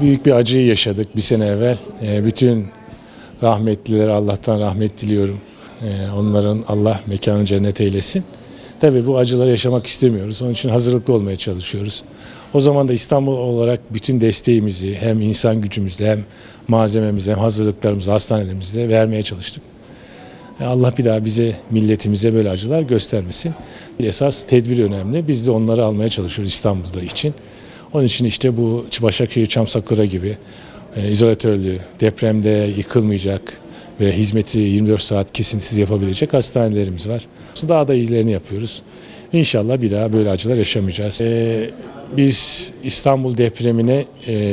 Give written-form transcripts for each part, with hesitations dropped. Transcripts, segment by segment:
büyük bir acıyı yaşadık bir sene evvel. Bütün rahmetlilere Allah'tan rahmet diliyorum. Onların Allah mekanı cennet eylesin. Tabii bu acıları yaşamak istemiyoruz. Onun için hazırlıklı olmaya çalışıyoruz. O zaman da İstanbul olarak bütün desteğimizi hem insan gücümüzle hem malzememizle hem hazırlıklarımızla, hastanelerimizle vermeye çalıştık. Allah bir daha bize, milletimize böyle acılar göstermesin. Esas tedbir önemli. Biz de onları almaya çalışıyoruz İstanbul'da için. Onun için işte bu Başakşehir, Çamsakura gibi izolatörlü, depremde yıkılmayacak ve hizmeti 24 saat kesintisiz yapabilecek hastanelerimiz var. Daha da iyilerini yapıyoruz. İnşallah bir daha böyle acılar yaşamayacağız. Biz İstanbul depremine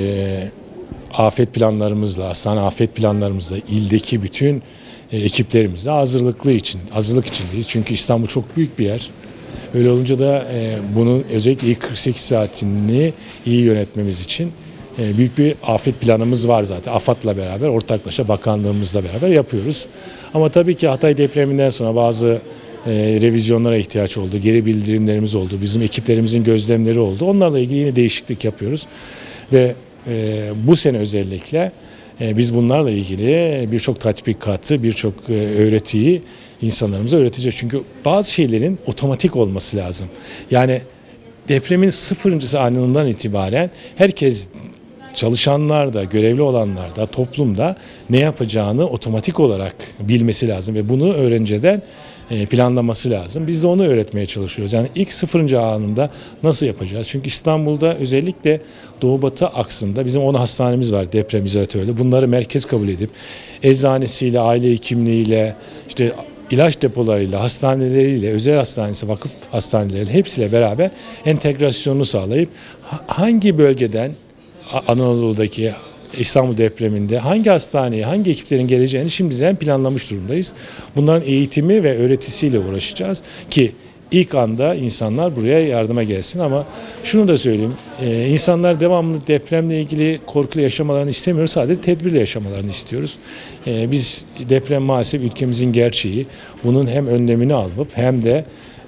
afet planlarımızla, hastane afet planlarımızla, ildeki bütün ekiplerimizle hazırlık içindeyiz. Çünkü İstanbul çok büyük bir yer. Öyle olunca da bunun özellikle ilk 48 saatini iyi yönetmemiz için büyük bir afet planımız var zaten. AFAD'la beraber, ortaklaşa bakanlığımızla beraber yapıyoruz. Ama tabii ki Hatay depreminden sonra bazı revizyonlara ihtiyaç oldu. Geri bildirimlerimiz oldu. Bizim ekiplerimizin gözlemleri oldu. Onlarla ilgili yine değişiklik yapıyoruz. Ve bu sene özellikle biz bunlarla ilgili birçok tatbikatı, birçok öğretiyi insanlarımıza öğreteceğiz. Çünkü bazı şeylerin otomatik olması lazım. Yani depremin 0. anından itibaren herkes, çalışanlar da, görevli olanlar da, toplumda ne yapacağını otomatik olarak bilmesi lazım ve bunu önceden planlaması lazım. Biz de onu öğretmeye çalışıyoruz. Yani ilk 0. anında nasıl yapacağız? Çünkü İstanbul'da özellikle Doğu-Batı aksında bizim 10 hastanemiz var deprem izolatörlü. Bunları merkez kabul edip eczanesiyle, aile hekimliğiyle, işte ilaç depolarıyla, hastaneleriyle, özel hastanesi, vakıf hastaneleriyle hepsiyle beraber entegrasyonunu sağlayıp hangi bölgeden Anadolu'daki İstanbul depreminde hangi hastaneye, hangi ekiplerin geleceğini şimdiden planlamış durumdayız. Bunların eğitimi ve öğretisiyle uğraşacağız ki ilk anda insanlar buraya yardıma gelsin. Ama şunu da söyleyeyim, insanlar devamlı depremle ilgili korkuyla yaşamalarını istemiyoruz, sadece tedbirle yaşamalarını istiyoruz. Biz deprem maalesef ülkemizin gerçeği, bunun hem önlemini alıp hem de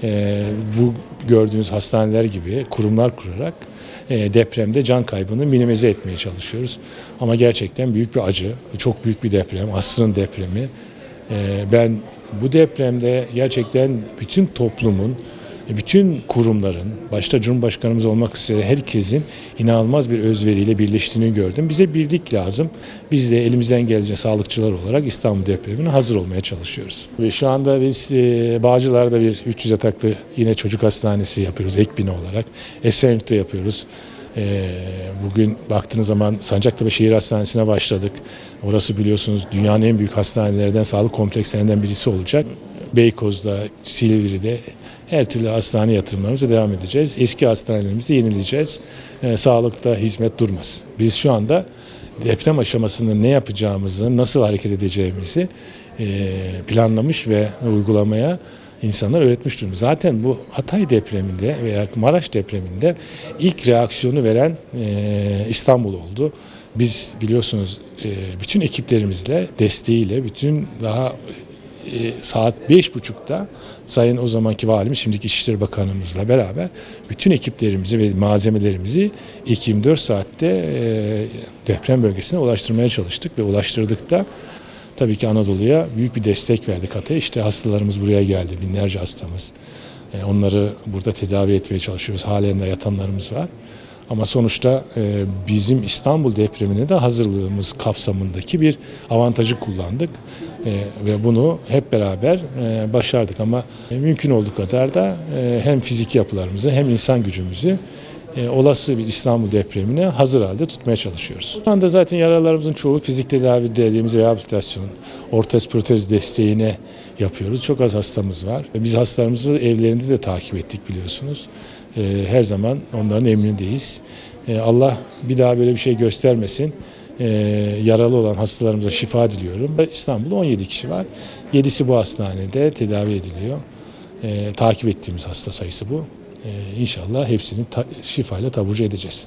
bu gördüğünüz hastaneler gibi kurumlar kurarak depremde can kaybını minimize etmeye çalışıyoruz. Ama gerçekten büyük bir acı, çok büyük bir deprem, asrın depremi. Ben bu depremde gerçekten bütün toplumun, bütün kurumların, başta Cumhurbaşkanımız olmak üzere herkesin inanılmaz bir özveriyle birleştiğini gördüm. Bize birlik lazım. Biz de elimizden gelince sağlıkçılar olarak İstanbul depremine hazır olmaya çalışıyoruz. Ve şu anda biz Bağcılar'da bir 300 yataklı yine çocuk hastanesi yapıyoruz ek bina olarak. Esenyurt'ta yapıyoruz. Bugün baktığınız zaman Sancaktepe Şehir Hastanesi'ne başladık. Orası biliyorsunuz dünyanın en büyük hastanelerden, sağlık komplekslerinden birisi olacak. Beykoz'da, Silivri'de her türlü hastane yatırımlarımıza devam edeceğiz. Eski hastanelerimizi yenileyeceğiz. Sağlıkta hizmet durmaz. Biz şu anda deprem aşamasında ne yapacağımızı, nasıl hareket edeceğimizi planlamış ve uygulamaya insanlar öğretmiş durumda. Zaten bu Hatay depreminde veya Maraş depreminde ilk reaksiyonu veren İstanbul oldu. Biz biliyorsunuz bütün ekiplerimizle, desteğiyle, bütün daha saat 5.30'da Sayın o zamanki valimiz, şimdiki İçişleri Bakanımızla beraber bütün ekiplerimizi ve malzemelerimizi 24 saatte deprem bölgesine ulaştırmaya çalıştık ve ulaştırdık da tabii ki Anadolu'ya büyük bir destek verdik Hatay'a. İşte hastalarımız buraya geldi, binlerce hastamız. Onları burada tedavi etmeye çalışıyoruz. Halen de yatanlarımız var. Ama sonuçta bizim İstanbul depremine de hazırlığımız kapsamındaki bir avantajı kullandık. Ve bunu hep beraber başardık. Ama mümkün olduğu kadar da hem fiziki yapılarımızı hem insan gücümüzü olası bir İstanbul depremine hazır halde tutmaya çalışıyoruz. Şu anda zaten yaralarımızın çoğu fizik tedavi dediğimiz rehabilitasyon, ortez protez desteğine yapıyoruz. Çok az hastamız var. Biz hastalarımızı evlerinde de takip ettik biliyorsunuz. Her zaman onların emrindeyiz. Allah bir daha böyle bir şey göstermesin. Yaralı olan hastalarımıza şifa diliyorum. İstanbul'da 17 kişi var. 7'si bu hastanede tedavi ediliyor. Takip ettiğimiz hasta sayısı bu. İnşallah hepsini şifayla taburcu edeceğiz.